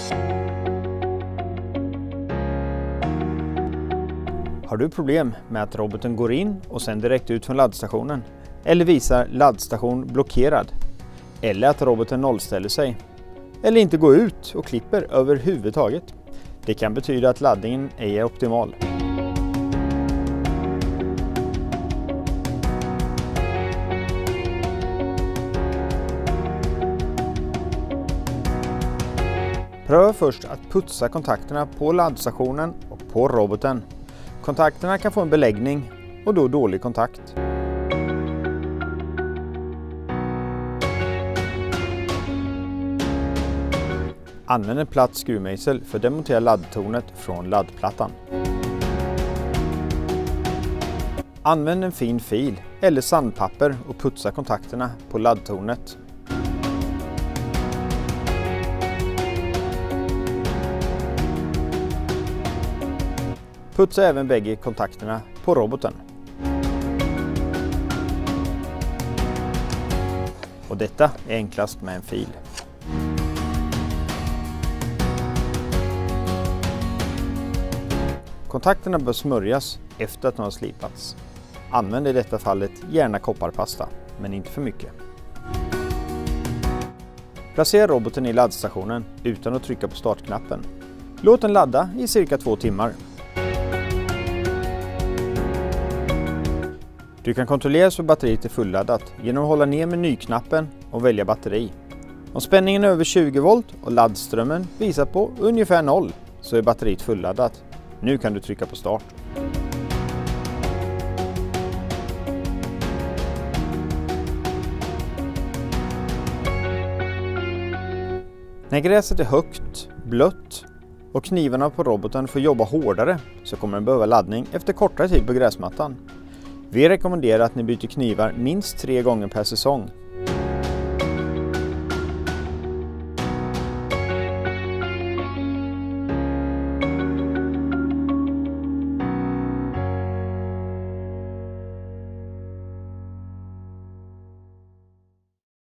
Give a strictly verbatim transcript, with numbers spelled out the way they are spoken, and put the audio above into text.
Har du problem med att roboten går in och sen direkt ut från laddstationen? Eller visar laddstation blockerad? Eller att roboten nollställer sig? Eller inte går ut och klipper överhuvudtaget? Det kan betyda att laddningen ej är optimal. Pröva först att putsa kontakterna på laddstationen och på roboten. Kontakterna kan få en beläggning och då dålig kontakt. Använd en platt skruvmejsel för att demontera laddtornet från laddplattan. Använd en fin fil eller sandpapper och putsa kontakterna på laddtornet. Putsa även bägge kontakterna på roboten. Och detta är enklast med en fil. Kontakterna bör smörjas efter att de har slipats. Använd i detta fallet gärna kopparpasta, men inte för mycket. Placera roboten i laddstationen utan att trycka på startknappen. Låt den ladda i cirka två timmar. Du kan kontrollera så batteriet är fulladdat genom att hålla ner menyknappen och välja batteri. Om spänningen är över tjugo volt och laddströmmen visar på ungefär noll så är batteriet fulladdat. Nu kan du trycka på start. När gräset är högt, blött och knivarna på roboten får jobba hårdare så kommer den behöva laddning efter kortare tid på gräsmattan. Vi rekommenderar att ni byter knivar minst tre gånger per säsong